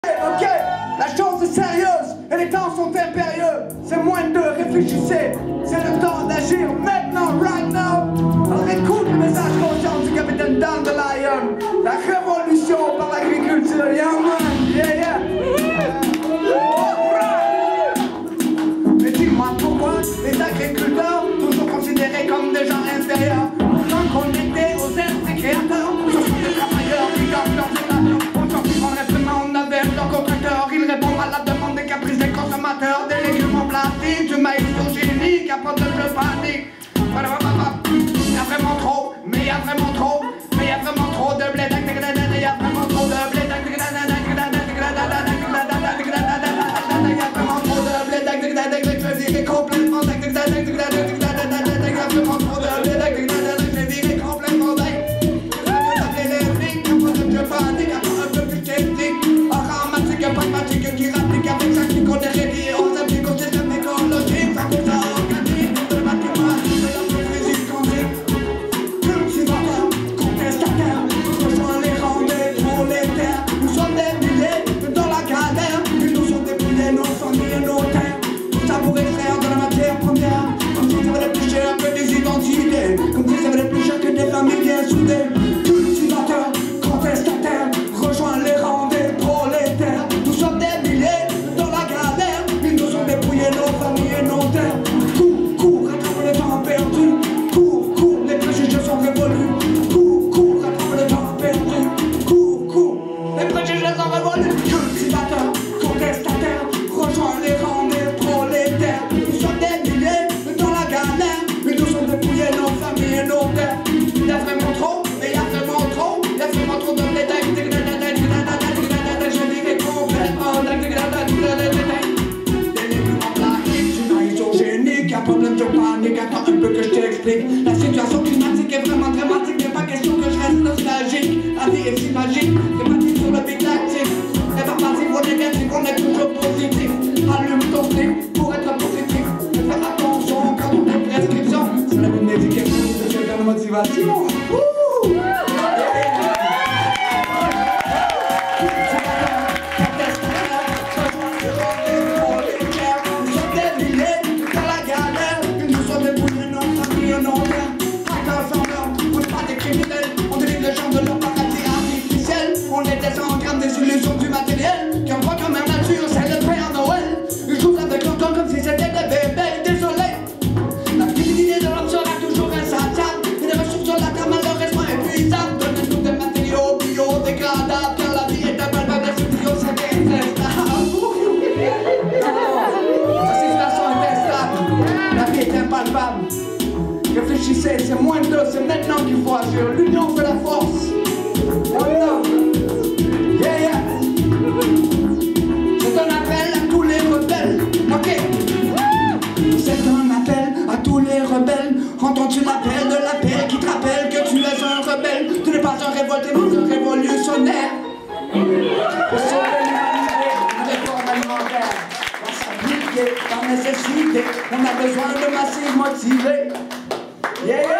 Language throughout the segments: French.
Ok, la chose est sérieuse et les temps sont impérieux. C'est moins de réfléchissez, c'est le temps d'agir maintenant, right now. Alors écoute le message conscient du capitaine Dandelion. La révolution par l'agriculture, yeah man, yeah yeah. Mais dis-moi pourquoi les agriculteurs, toujours considérés comme des gens inférieurs, pourtant connectés aux êtres créateurs, ce sont des travailleurs qui gardent leurs états. Aujourd'hui en réprimande avec leurs contracteurs, ils répondent à la demande des caprices des consommateurs, des légumes en plastique, du maïs biogénique, à part de jeu panique. Il y a vraiment trop, mais il y a vraiment trop, mais il y a vraiment trop de blé, il y a vraiment trop de blé, il y a vraiment trop de blé, je dirais complètement, il y a vraiment trop de blé, je dirais complètement dingue. Je panique, un peu plus technique, aramatique, pragmatique, qui rapplique avec ça qui connaît réduit aux appliques au système écologique, ça cause à organique, de mathématiques, de la physique quantique. Cultivateurs, contestataires, rejoins les rangs des prolétaires. Nous sommes des milliers dans la galère, ils nous ont dépouillés nos familles et nos terres. Tout ça pour extraire de la matière première, comme si ça valait plus cher que des identités, comme si ça valait plus cher que des familles bien soudées. Cultivateurs, contestataires, rejoins les rangs des prolétaires. Nous sommes des milliers dans la galère, ils nous ont dépouillé nos familles et nos terres. Cours, rattrape le temps perdu. Cours, les préjugés sont révolus. Cours, rattrape le temps perdu. Cours, les préjugés sont révolus. Cultivateurs, contestataires, rejoins les rangs des prolétaires. Nous sommes des milliers dans la galère, ils nous ont dépouillé nos familles et nos terres. Il y a vraiment trop, mais il y a vraiment trop. Il y a vraiment trop de détails. Je dirais complètement des légumes en plastique, du maïs biogénique. Un problème de panique, attends un peu que je t'explique. La situation climatique est vraiment dramatique. Il n'est pas question que je reste nostalgique. La vie est si magique, c'est parti sur le beat lactique. C'est pas passif ou négatif, on est toujours positif. Allume ton slip pour être positif. Faire attention quand on fait prescription. C'est la bonne éducation, c'est la motivation. On est des engrammes, des illusions du matériel qui envoient comme un nature, c'est le Père Noël. Ils jouent avec leur corps comme si c'était des bébés, désolé. La dignité de l'homme sera toujours insatiable, et les ressources sur la terre malheureusement épuisables. Donnez-nous des matériaux biodégradables, car la vie est un balbal de studio, c'est détestable. La situation est instable, la vie est impalpable. Réfléchissez, c'est moins de deux, c'est maintenant qu'il faut agir. L'union fait la force. Maintenant. Yeah, yeah. C'est un appel à tous les rebelles. Ok. C'est un appel à tous les rebelles. Entends-tu l'appel de l'appel qui te rappelle que tu es un rebelle? Tu n'es pas un révolté, mais un révolutionnaire. Pour sauver l'humanité, une réforme alimentaire va s'appliquer par nécessité. On a besoin de massifs motivés. Yeah, yeah.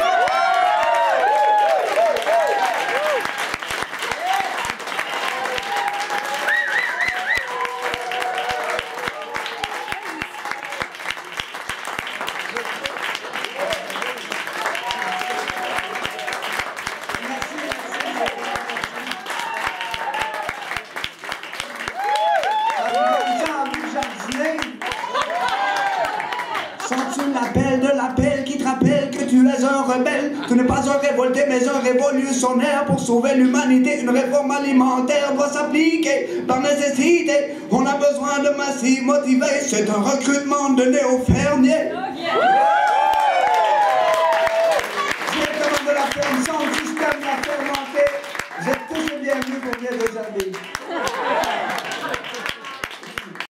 Sens-tu l'appel de l'appel qui te rappelle que tu es un rebelle? Tu n'es pas un révolté mais un révolutionnaire. Pour sauver l'humanité, une réforme alimentaire doit s'appliquer par nécessité. On a besoin de massifs motivés. C'est un recrutement de néo-fermiers. Directement de la ferme sans système à fermenter. Vous êtes tous les bienvenus pour bien des amis.